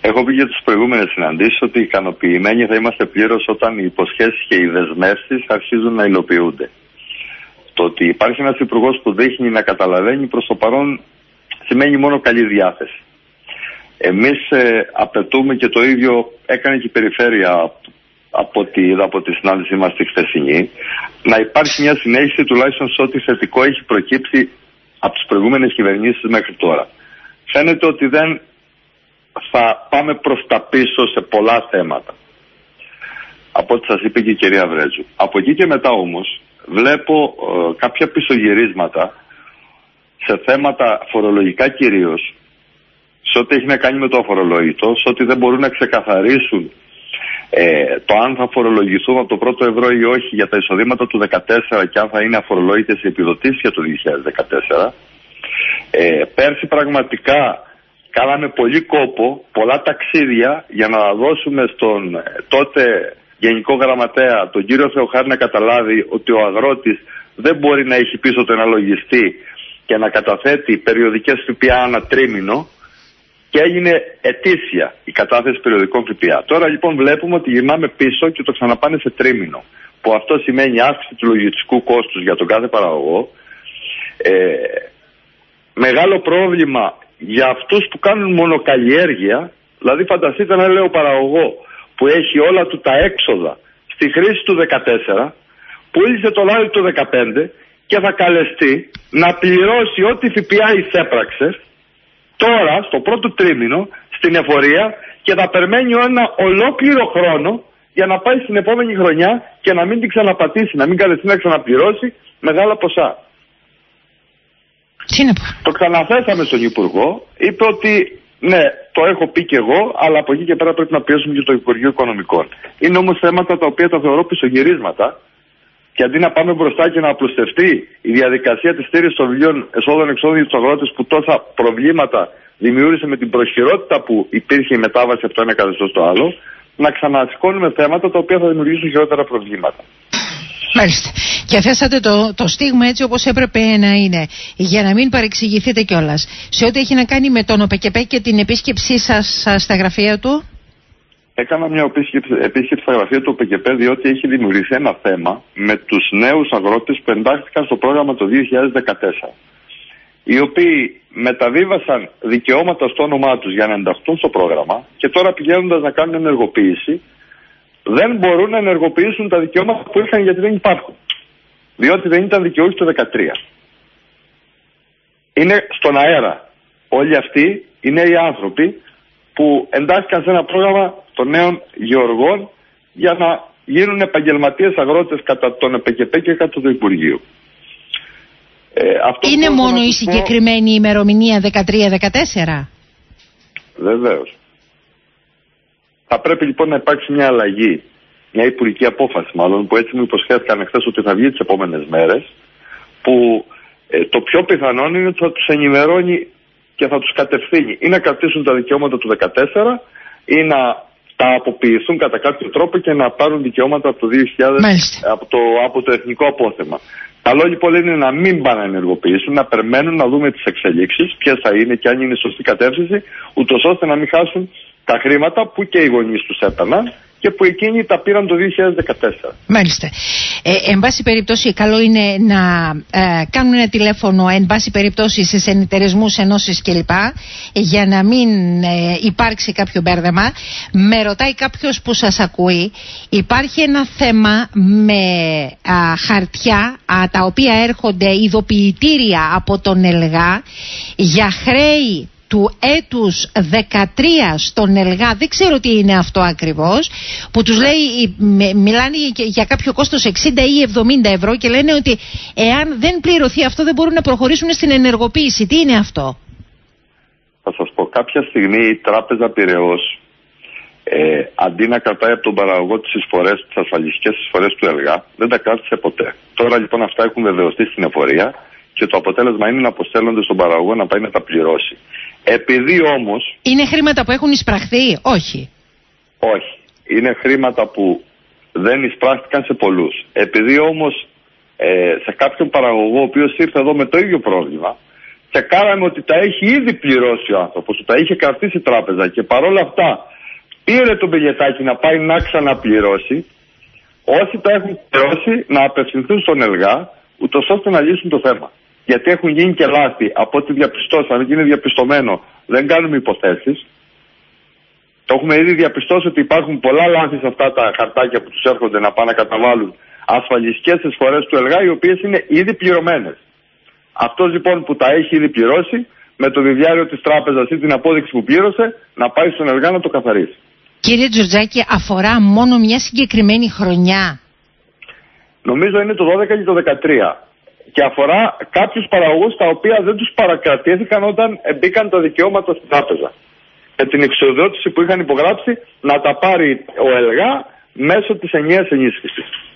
Έχω πει για τις προηγούμενες συναντήσεις ότι ικανοποιημένοι θα είμαστε πλήρως όταν οι υποσχέσεις και οι δεσμεύσεις αρχίζουν να υλοποιούνται. Το ότι υπάρχει ένας υπουργός που δείχνει να καταλαβαίνει προς το παρόν σημαίνει μόνο καλή διάθεση. Εμείς απαιτούμε, και το ίδιο έκανε και η Περιφέρεια από ό,τι είδα από τη συνάντησή μας τη χθεσινή, να υπάρχει μια συνέχιση τουλάχιστον σε ό,τι θετικό έχει προκύψει από τις προηγούμενες κυβερνήσεις μέχρι τώρα. Φαίνεται ότι δεν θα πάμε προς τα πίσω σε πολλά θέματα, από ό,τι σας είπε και η κυρία Βρέτζου. Από εκεί και μετά όμως βλέπω κάποια πισωγυρίσματα σε θέματα φορολογικά κυρίως, σε ό,τι έχει να κάνει με το αφορολόγητο, σε ό,τι δεν μπορούν να ξεκαθαρίσουν το αν θα φορολογηθούν από το πρώτο ευρώ ή όχι για τα εισοδήματα του 2014 και αν θα είναι αφορολόγητες οι επιδοτήσεις για το 2014. Πέρσι πραγματικά κάναμε πολύ κόπο, πολλά ταξίδια για να δώσουμε στον τότε Γενικό Γραμματέα, τον κύριο Θεοχάρη, να καταλάβει ότι ο αγρότης δεν μπορεί να έχει πίσω του ένα λογιστή και να καταθέτει περιοδικές ΦΠΑ ανά τρίμηνο, και έγινε ετήσια η κατάθεση περιοδικών ΦΠΑ. Τώρα λοιπόν βλέπουμε ότι γυρνάμε πίσω και το ξαναπάνε σε τρίμηνο, που αυτό σημαίνει αύξηση του λογιστικού κόστους για τον κάθε παραγωγό, μεγάλο πρόβλημα για αυτούς που κάνουν μονοκαλλιέργεια. Δηλαδή φανταστείτε ένα λέω παραγωγό που έχει όλα του τα έξοδα στη χρήση του 2014, πούλησε το λάδι του 2015 και θα καλεστεί να πληρώσει ό,τι ΦΠΑ εισέπραξε τώρα στο πρώτο τρίμηνο στην εφορία και θα περιμένει ένα ολόκληρο χρόνο για να πάει στην επόμενη χρονιά και να μην την ξαναπατήσει, να μην καλεστεί να ξαναπληρώσει μεγάλα ποσά. Το ξαναθέσαμε στον Υπουργό, είπε ότι ναι, το έχω πει και εγώ, αλλά από εκεί και πέρα πρέπει να πιέσουμε και το Υπουργείο Οικονομικών. Είναι όμως θέματα τα οποία τα θεωρώ πισωγυρίσματα, και αντί να πάμε μπροστά και να απλουστευτεί η διαδικασία της στήρησης των βιβλίων εσόδων-εξόδων για τους αγρότες που τόσα προβλήματα δημιούργησε με την προχειρότητα που υπήρχε η μετάβαση από το ένα καθεστώς στο άλλο, να ξανασηκώνουμε θέματα τα οποία θα δημιουργήσουν χειρότερα προβλήματα. Μάλιστα. Και θέσατε το στίγμα έτσι όπως έπρεπε να είναι, για να μην παρεξηγηθείτε κιόλας. Σε ό,τι έχει να κάνει με τον ΟΠΕΚΕΠΕ και την επίσκεψή σας στα γραφεία του. Έκανα μια επίσκεψη στα γραφεία του ΟΠΕΚΕΠΕ διότι έχει δημιουργηθεί ένα θέμα με τους νέους αγρότες που εντάχθηκαν στο πρόγραμμα το 2014. Οι οποίοι μεταβίβασαν δικαιώματα στο όνομά τους για να ενταχθούν στο πρόγραμμα και τώρα πηγαίνοντας να κάνουν ενεργοποίηση δεν μπορούν να ενεργοποιήσουν τα δικαιώματα που είχαν γιατί δεν υπάρχουν. Διότι δεν ήταν δικαιούχοι το 2013. Είναι στον αέρα. Όλοι αυτοί οι νέοι άνθρωποι που εντάχθηκαν σε ένα πρόγραμμα των νέων γεωργών για να γίνουν επαγγελματίες αγρότες κατά τον ΕΠΕΚΕΠΕ και κατά το Υπουργείο. Είναι μόνο η συγκεκριμένη ημερομηνία 13-14? Βεβαίως. Θα πρέπει λοιπόν να υπάρξει μια αλλαγή, μια υπουργική απόφαση μάλλον, που έτσι μου υποσχέθηκαν εχθές ότι θα βγει τις επόμενες μέρες, που το πιο πιθανό είναι ότι θα τους ενημερώνει και θα τους κατευθύνει ή να κρατήσουν τα δικαιώματα του 2014 ή να τα αποποιηθούν κατά κάποιο τρόπο και να πάρουν δικαιώματα από το 2000, από το εθνικό απόθεμα. Καλό λοιπόν είναι να μην πάνε να ενεργοποιήσουν, να περιμένουν να δούμε τις εξελίξεις, ποιες θα είναι και αν είναι σωστή κατεύθυνση, ούτως ώστε να μην χάσουν τα χρήματα που και οι γονείς τους έπαιρναν και που εκείνοι τα πήραν το 2014. Μάλιστα. Εν πάση περιπτώσει, καλό είναι να κάνουν ένα τηλέφωνο, εν πάση περιπτώσει, σε συνεταιρισμούς, ενώσεις κλπ. Για να μην υπάρξει κάποιο μπέρδεμα. Με ρωτάει κάποιος που σας ακούει, υπάρχει ένα θέμα με χαρτιά τα οποία έρχονται ειδοποιητήρια από τον ΕΛΓΑ για χρέη του έτους 13 στον ΕΛΓΑ, δεν ξέρω τι είναι αυτό ακριβώς, που τους λέει, μιλάνε για κάποιο κόστος 60 ή 70 ευρώ και λένε ότι εάν δεν πληρωθεί αυτό δεν μπορούν να προχωρήσουν στην ενεργοποίηση. Τι είναι αυτό? Θα σας πω, κάποια στιγμή η Τράπεζα Πειραιώς αντί να κρατάει από τον παραγωγό τις εισφορές, τις ασφαλιστικές εισφορές του ΕΛΓΑ, δεν τα κράτησε ποτέ. Τώρα λοιπόν αυτά έχουν βεβαιωθεί στην εφορία και το αποτέλεσμα είναι να αποστέλλονται στον παραγωγό να πάει να τα πληρώσει. Επειδή όμως... Είναι χρήματα που έχουν εισπραχθεί? Όχι. Όχι. Είναι χρήματα που δεν εισπράχθηκαν σε πολλούς. Επειδή όμως σε κάποιον παραγωγό ο οποίος ήρθε εδώ με το ίδιο πρόβλημα, τσεκάραμε ότι τα έχει ήδη πληρώσει ο άνθρωπος, ότι τα είχε κρατήσει η τράπεζα και παρόλα αυτά πήρε το μπιλιετάκι να πάει να ξαναπληρώσει, όσοι τα έχουν πληρώσει να απευθυνθούν στον ΕΛΓΑ, ούτως ώστε να λύσουν το θέμα. Γιατί έχουν γίνει και λάθη, από ό,τι διαπιστώσαμε, αν γίνει διαπιστωμένο, δεν κάνουμε υποθέσεις. Το έχουμε ήδη διαπιστώσει ότι υπάρχουν πολλά λάθη σε αυτά τα χαρτάκια που τους έρχονται να πάνε να καταβάλουν ασφαλιστικές εισφορές του ΕΛΓΑ, οι οποίες είναι ήδη πληρωμένες. Αυτός λοιπόν που τα έχει ήδη πληρώσει, με το βιβλιάριο της τράπεζας ή την απόδειξη που πλήρωσε, να πάει στον ΕΛΓΑ να το καθαρίσει. Κύριε Τζορτζάκη, αφορά μόνο μια συγκεκριμένη χρονιά? Νομίζω είναι το 12 και το 13. Και αφορά κάποιους παραγωγούς τα οποία δεν τους παρακρατήθηκαν όταν μπήκαν τα δικαιώματα στην τράπεζα. Με την εξοδότηση που είχαν υπογράψει να τα πάρει ο ΕΛΓΑ μέσω της ενιαίας ενίσχυσης.